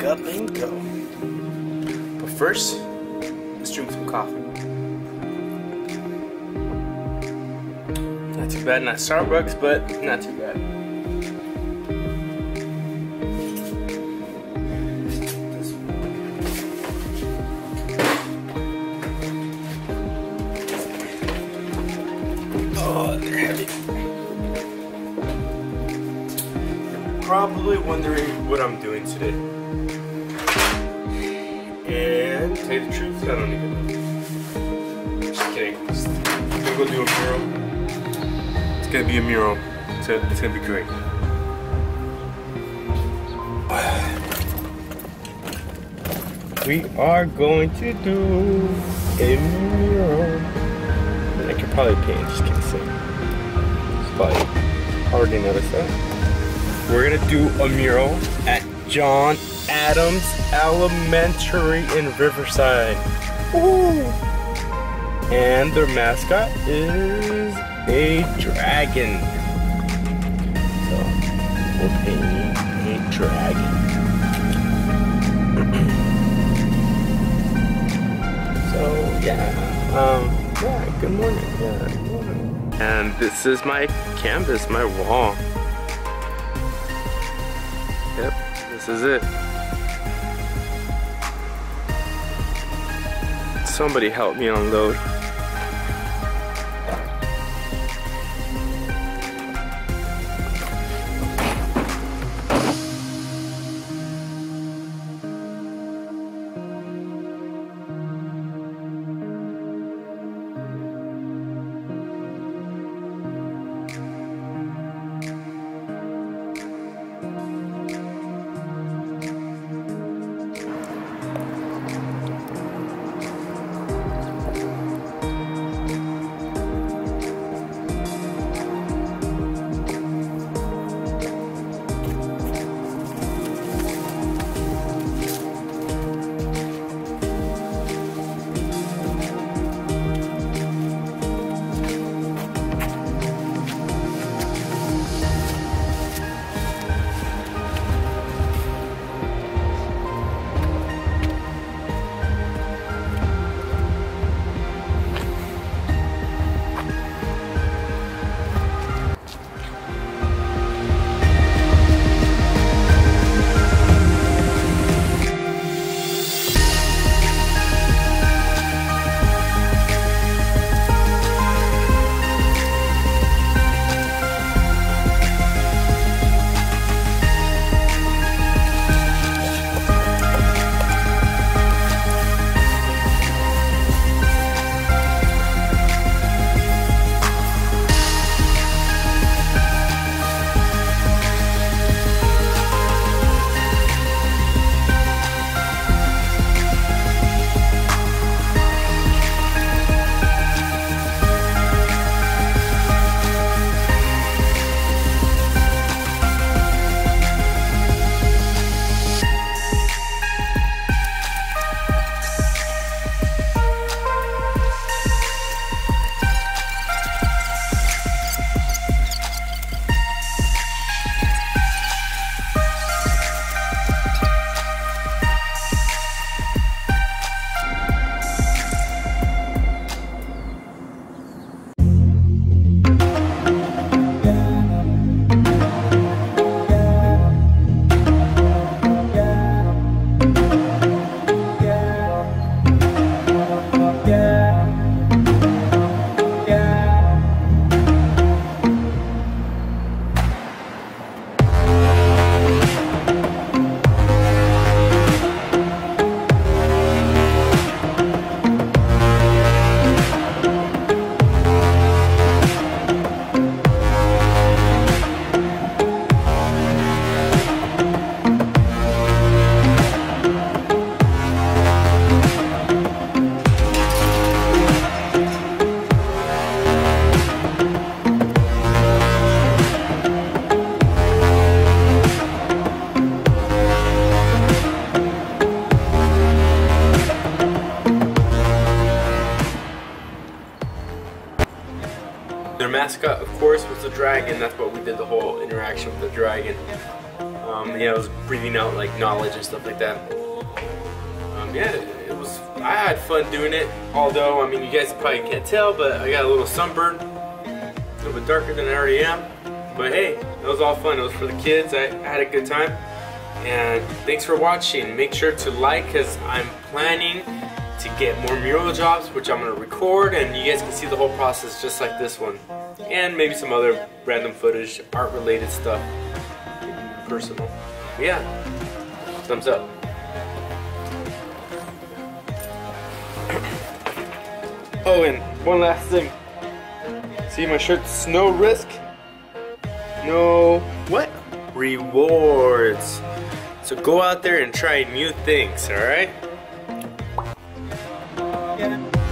up and go. But first, let's drink some coffee. Not too bad, not Starbucks, but not too bad. Oh, they're heavy. You're probably wondering what I'm doing today. And to tell you the truth, I don't even know. Just kidding. I'm gonna go do a mural. It's gonna be a mural. It's gonna be great. We are going to do a mural. I could probably paint, just can't see. It's probably already noticed that. We're gonna do a mural at John Adams Elementary in Riverside. Ooh. And their mascot is a dragon. So we're painting a dragon. So yeah, good morning. Yeah, good morning. And this is my canvas, my wall. Yep, this is it. Somebody help me unload. Their mascot, of course, was the dragon. That's what we did, the whole interaction with the dragon. Yeah, I was breathing out like knowledge and stuff like that. Yeah, it was. I had fun doing it. Although, I mean, you guys probably can't tell, but I got a little sunburn, a little bit darker than I already am. But hey, it was all fun. It was for the kids. I had a good time. And thanks for watching. Make sure to like, because I'm planning to get more mural jobs, which I'm going to record, and you guys can see the whole process just like this one. And maybe some other random footage, art related stuff, personal. But yeah, thumbs up. Oh, and one last thing. See my shirt's no risk, no what? Rewards. So go out there and try new things, alright? Yeah.